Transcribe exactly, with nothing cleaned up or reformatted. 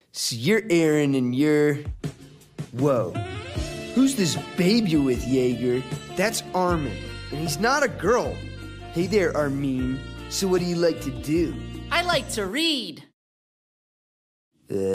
So you're Aaron and you're... Whoa. Who's this baby with, Jaeger? That's Armin, and he's not a girl. Hey there, Armin. So what do you like to do? I like to read. Uh...